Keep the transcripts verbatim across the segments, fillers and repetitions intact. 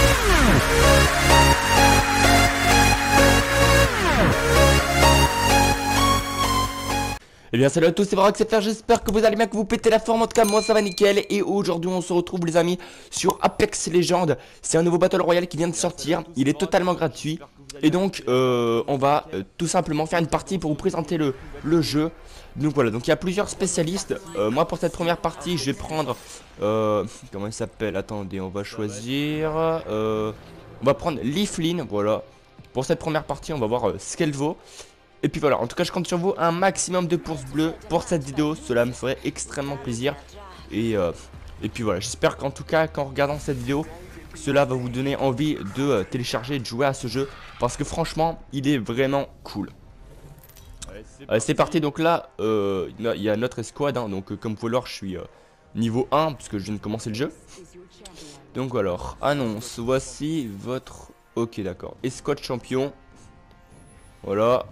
Eh bien salut à tous, c'est Brock, c'est Fer, j'espère que vous allez bien, que vous pétez la forme. En tout cas moi ça va nickel. Et aujourd'hui on se retrouve les amis sur Apex Legends. C'est un nouveau Battle Royale qui vient de sortir, il est totalement gratuit. Et donc euh, on va euh, tout simplement faire une partie pour vous présenter le, le jeu. Donc voilà, donc il y a plusieurs spécialistes. euh, Moi pour cette première partie je vais prendre euh, comment il s'appelle, attendez, on va choisir euh, on va prendre Leaflin, voilà. Pour cette première partie on va voir euh, Skelvo. Et puis voilà, en tout cas je compte sur vous, un maximum de pouces bleus pour cette vidéo, cela me ferait extrêmement plaisir. Et, euh, et puis voilà, j'espère qu'en tout cas qu'en regardant cette vidéo, cela va vous donner envie de euh, télécharger et de jouer à ce jeu. Parce que franchement, il est vraiment cool. Euh, c'est parti, donc là, euh, il y a notre escouade, hein, donc euh, comme vous pouvez le voir, je suis euh, niveau un, puisque je viens de commencer le jeu. Donc alors, annonce, voici votre... Ok d'accord, escouade champion. Voilà.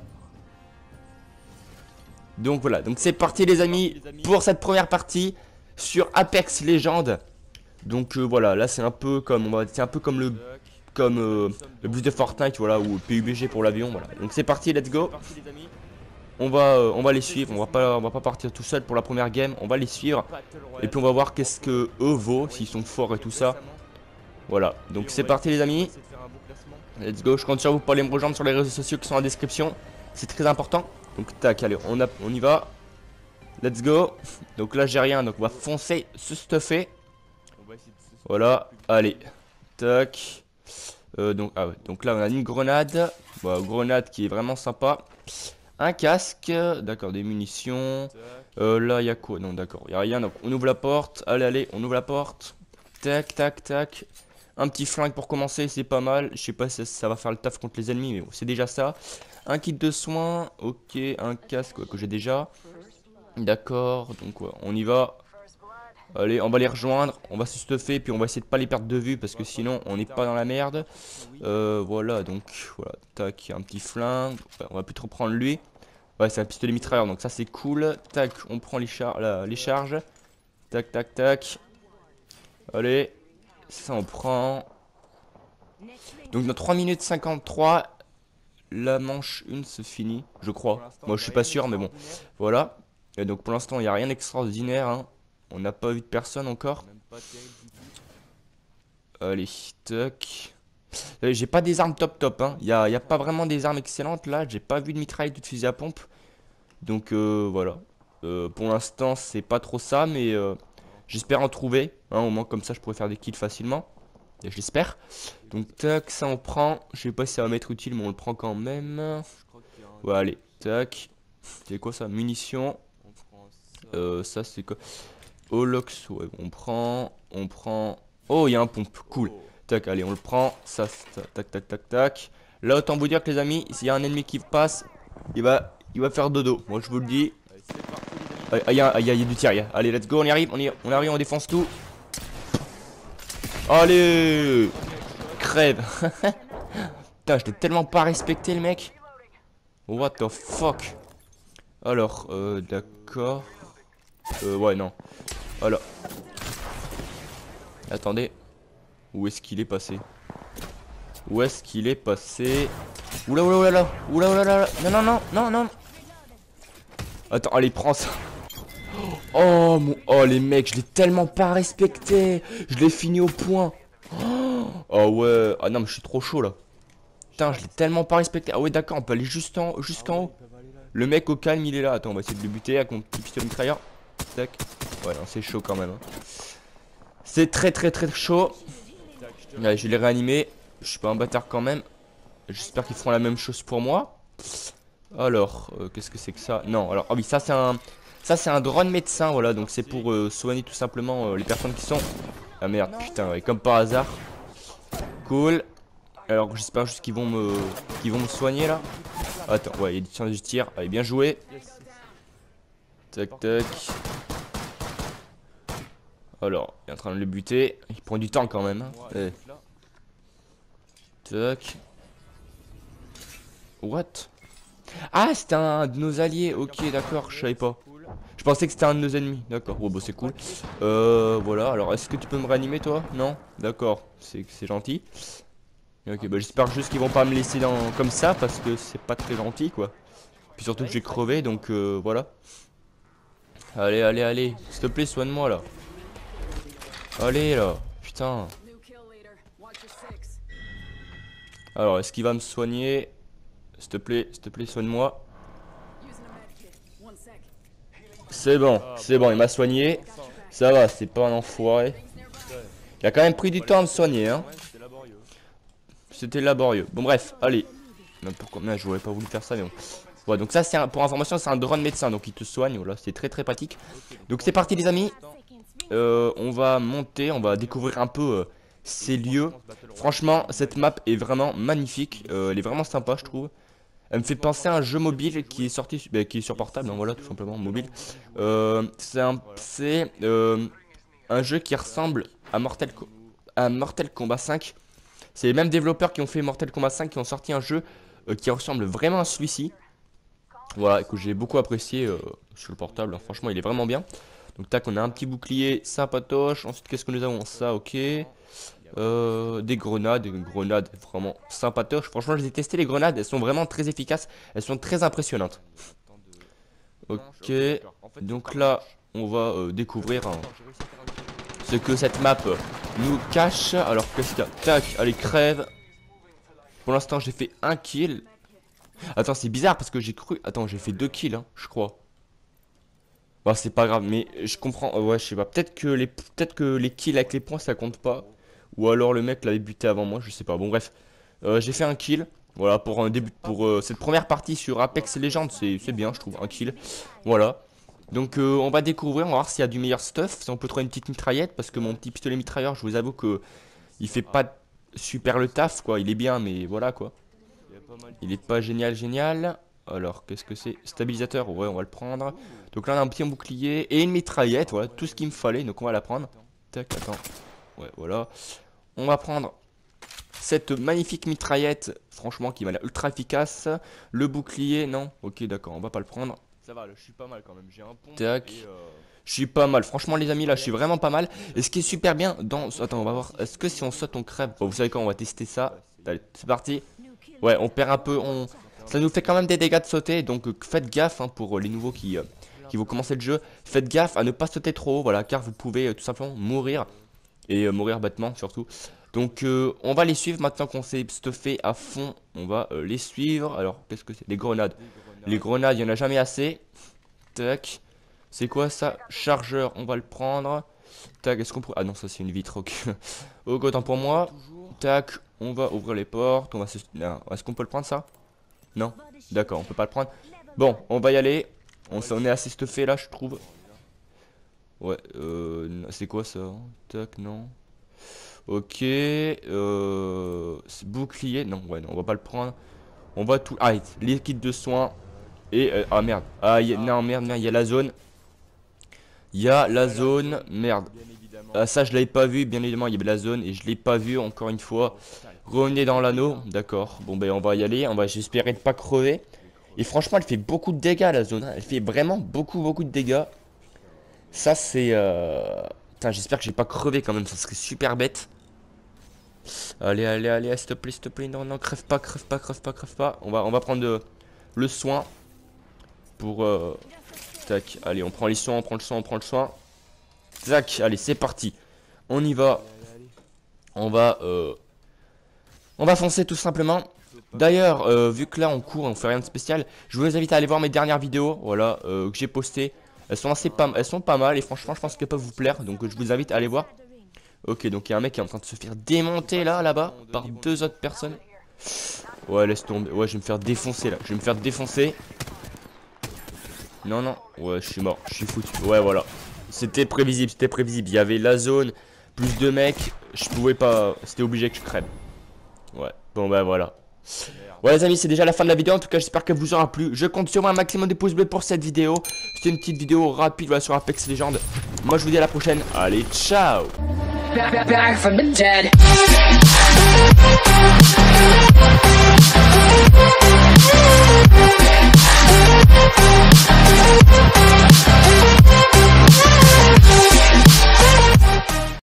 Donc voilà, donc c'est parti les amis pour cette première partie sur Apex Legends. Donc euh, voilà, là c'est un peu comme on va c'est un peu comme le comme euh, le bus de Fortnite, voilà, ou P U B G pour l'avion, voilà. Donc c'est parti, let's go. On va euh, on va les suivre, on va pas on va pas partir tout seul pour la première game, on va les suivre et puis on va voir qu'est-ce que eux vaut, s'ils sont forts et tout ça. Voilà, donc c'est parti les amis. Let's go, je compte sur vous pour aller me rejoindre sur les réseaux sociaux qui sont en description. C'est très important. Donc tac, allez, on, a, on y va. Let's go. Donc là j'ai rien, donc on va foncer se stuffer. Voilà, allez. Tac. Euh, donc, ah ouais, donc là on a une grenade. Bon, grenade qui est vraiment sympa. Un casque, d'accord, des munitions. Euh, là il y a quoi? Non d'accord, il n'y a rien. Donc on ouvre la porte. Allez, allez, on ouvre la porte. Tac, tac, tac. Un petit flingue pour commencer, c'est pas mal. Je sais pas si ça va faire le taf contre les ennemis, mais bon, c'est déjà ça. Un kit de soins, ok, un casque ouais, que j'ai déjà. D'accord, donc ouais, on y va. Allez, on va les rejoindre, on va se stuffer, puis on va essayer de pas les perdre de vue parce que sinon on n'est pas dans la merde. Euh, voilà, donc voilà, tac, un petit flingue. Ouais, on va plus trop prendre lui. Ouais, c'est un pistolet mitrailleur, donc ça c'est cool. Tac, on prend les, char là, les charges. Tac, tac, tac. Allez, ça on prend. Donc dans trois minutes cinquante-trois. La manche une se finit, je crois. Moi je suis pas sûr mais bon. Voilà. Et donc pour l'instant il n'y a rien d'extraordinaire, hein. On n'a pas vu de personne encore. Allez, toc. J'ai pas des armes top top, hein. Il n'y a, y a pas vraiment des armes excellentes là. J'ai pas vu de mitraille ou de fusil à pompe. Donc euh, voilà. Euh, pour l'instant c'est pas trop ça, mais euh, j'espère en trouver, hein. Au moins comme ça je pourrais faire des kills facilement. Et j'espère. Donc tac, ça on prend. Je sais pas si ça va m'être utile mais on le prend quand même. Ouais, allez, tac. C'est quoi ça? Munitions. Euh, ça c'est quoi? Holox, ouais, on prend. On prend. Oh, il y a un pompe, cool. Tac, allez, on le prend. Ça, ça, tac, tac, tac, tac. Là, autant vous dire que les amis, s'il y a un ennemi qui passe, il va, il va faire dodo. Moi, je vous le dis. Ah, il y, a, y, a, y a du tir, y a. Allez, let's go, on y arrive, on y, on arrive, on défonce tout. Allez, crève. Putain, je l'ai tellement pas respecté le mec. What the fuck. Alors, euh, d'accord. Euh, ouais, non. Alors. Attendez. Où est-ce qu'il est passé? Où est-ce qu'il est passé? Oula, oula, oula, là. Oula, oula, là. Non, non, non, non, non. Attends, allez, prends ça. Oh, mon... Oh, les mecs, je l'ai tellement pas respecté. Je l'ai fini au point. Oh, ouais. Ah non, mais je suis trop chaud, là. Putain, je l'ai tellement pas respecté. Ah ouais, d'accord, on peut aller juste en, jusqu'en haut. Le mec au calme, il est là. Attends, on va essayer de le buter avec mon petit pistolet mitrailleur. Tac. Ouais, non, c'est chaud quand même. Hein. C'est très, très, très chaud. Allez, je vais les réanimer. Je suis pas un bâtard quand même. J'espère qu'ils feront la même chose pour moi. Alors, euh, qu'est-ce que c'est que ça? Non, alors, ah oui, ça c'est un... Ça c'est un drone médecin, voilà, donc c'est pour euh, soigner tout simplement euh, les personnes qui sont... Ah merde, putain, ouais, comme par hasard. Cool. Alors j'espère juste qu'ils vont me qu'ils vont me soigner là. Attends, ouais, il y a du tir, du tir. Allez, bien joué. Tac, tac. Alors, il est en train de le buter. Il prend du temps quand même. Hein. Eh. Tac. What? Ah, c'était un de nos alliés. Ok, d'accord, je savais pas. Je pensais que c'était un de nos ennemis. D'accord, oh, bah c'est cool. Euh, voilà, alors est-ce que tu peux me réanimer toi? Non? D'accord, c'est gentil. Ok, bah j'espère juste qu'ils vont pas me laisser dans comme ça parce que c'est pas très gentil quoi. Puis surtout que j'ai crevé donc euh, voilà. Allez, allez, allez, s'il te plaît, soigne-moi là. Allez là, putain. Alors, est-ce qu'il va me soigner? S'il te plaît, s'il te plaît, soigne-moi. C'est bon, c'est bon, il m'a soigné. Ça va, c'est pas un enfoiré. Il a quand même pris du temps à me soigner, hein. C'était laborieux. Bon, bref, allez. Non, pourquoi? Non, j'aurais pas voulu faire ça, mais bon. Ouais, donc ça, c'est pour information, c'est un drone médecin, donc il te soigne. Voilà, c'est très très pratique. Donc c'est parti, les amis. Euh, on va monter, on va découvrir un peu euh, ces lieux. Franchement, cette map est vraiment magnifique. Euh, elle est vraiment sympa, je trouve. Elle me fait penser à un jeu mobile qui est sorti, bah, qui est sur portable, hein, voilà, tout simplement, mobile. Euh, c'est un, euh, un jeu qui ressemble à Mortal, à Mortal Kombat cinq. C'est les mêmes développeurs qui ont fait Mortal Kombat cinq qui ont sorti un jeu euh, qui ressemble vraiment à celui-ci. Voilà, que j'ai beaucoup apprécié euh, sur le portable, hein. Franchement, il est vraiment bien. Donc tac, on a un petit bouclier sympatoche. Ensuite, qu'est-ce que nous avons? Ça, ok. Euh, des grenades, des grenades vraiment sympatoches. Franchement, je les ai testées les grenades, elles sont vraiment très efficaces, elles sont très impressionnantes. Ok, donc là, on va euh, découvrir hein, ce que cette map nous cache. Alors qu'est-ce qu'il y a? Tac, allez crève. Pour l'instant, j'ai fait un kill. Attends, c'est bizarre parce que j'ai cru. Attends, j'ai fait deux kills, hein, je crois. Bah, c'est pas grave, mais je comprends. Ouais, je sais pas. Peut-être que les, peut-être que les kills avec les points ça compte pas. Ou alors le mec l'avait buté avant moi, je sais pas. Bon bref, euh, j'ai fait un kill. Voilà pour un début, pour euh, cette première partie sur Apex Legends, c'est bien je trouve, un kill. Voilà. Donc euh, on va découvrir, on va voir s'il y a du meilleur stuff, si on peut trouver une petite mitraillette. Parce que mon petit pistolet mitrailleur, je vous avoue que il fait pas super le taf quoi. Il est bien mais voilà quoi. Il est pas génial génial. Alors qu'est-ce que c'est? Stabilisateur, ouais on va le prendre. Donc là on a un petit bouclier et une mitraillette, voilà tout ce qu'il me fallait. Donc on va la prendre. Tac, attends. Ouais, voilà. On va prendre cette magnifique mitraillette, franchement, qui m'a l'air ultra efficace. Le bouclier, non. Ok, d'accord, on va pas le prendre. Ça va, là, je suis pas mal quand même. J'ai un pont. Tac. Et euh... Je suis pas mal. Franchement, les amis, là, je suis vraiment pas mal. Et ce qui est super bien dans. Attends, on va voir. Est-ce que si on saute, on crève? Bon, vous savez quoi, on va tester ça. Allez, c'est parti. Ouais, on perd un peu. On... Ça nous fait quand même des dégâts de sauter. Donc, euh, faites gaffe hein, pour euh, les nouveaux qui, euh, qui vont commencer le jeu. Faites gaffe à ne pas sauter trop haut. Voilà, car vous pouvez euh, tout simplement mourir. Et euh, mourir bêtement surtout. Donc euh, on va les suivre maintenant qu'on s'est stuffé à fond. On va euh, les suivre. Alors qu'est-ce que c'est? Les grenades. Les grenades, il n'y en a jamais assez. Tac. C'est quoi ça? Chargeur, on va le prendre. Tac, est-ce qu'on peut... Ah non, ça c'est une vitre, ok. Ok, autant pour moi. Tac, on va ouvrir les portes. On va se... Est-ce qu'on peut le prendre ça? Non. D'accord, on peut pas le prendre. Bon, on va y aller. On, on est assez stuffé là, je trouve. Ouais, euh, c'est quoi ça? Tac, non. Ok, euh, bouclier, non, ouais, non, on va pas le prendre. On va tout, ah, les kits de soins. Et, euh, ah merde, ah, y a, non, merde, merde, il y a la zone. Il y a la zone, merde. Ah, ça, je l'avais pas vu, bien évidemment, il y avait la zone et je l'ai pas vu, encore une fois. Revenez dans l'anneau, d'accord. Bon, ben, on va y aller, on va, j'espérais ne pas crever. Et franchement, elle fait beaucoup de dégâts, la zone, hein. Elle fait vraiment beaucoup, beaucoup de dégâts. Ça c'est euh... Putain, j'espère que j'ai pas crevé quand même, ça serait super bête. Allez, allez, allez, s'il te plaît, s'il te plaît, non, non, crève pas, crève pas, crève pas, crève pas. On va, on va prendre euh, le soin. Pour euh... Tac, allez, on prend les soins, on prend le soin, on prend le soin. Tac, allez, c'est parti. On y va. On va euh... On va foncer tout simplement. D'ailleurs, euh, vu que là on court, on fait rien de spécial, je vous invite à aller voir mes dernières vidéos, voilà, euh, que j'ai postées. Elles sont assez pas, elles sont pas mal et franchement je pense qu'elles peuvent vous plaire. Donc je vous invite à aller voir. Ok, donc il y a un mec qui est en train de se faire démonter là, là-bas, par deux autres personnes. Ouais, laisse tomber. Ouais, je vais me faire défoncer là. Je vais me faire défoncer. Non, non. Ouais, je suis mort. Je suis foutu. Ouais, voilà. C'était prévisible, c'était prévisible. Il y avait la zone, plus de mecs. Je pouvais pas. C'était obligé que je crève. Ouais. Bon, bah voilà. Ouais les amis, c'est déjà la fin de la vidéo. En tout cas, j'espère qu'elle vous aura plu. Je compte sur un maximum de pouces bleus pour cette vidéo. C'était une petite vidéo rapide voilà, sur Apex Legends. Moi je vous dis à la prochaine. Allez, ciao. Back from the dead. We'll be right back.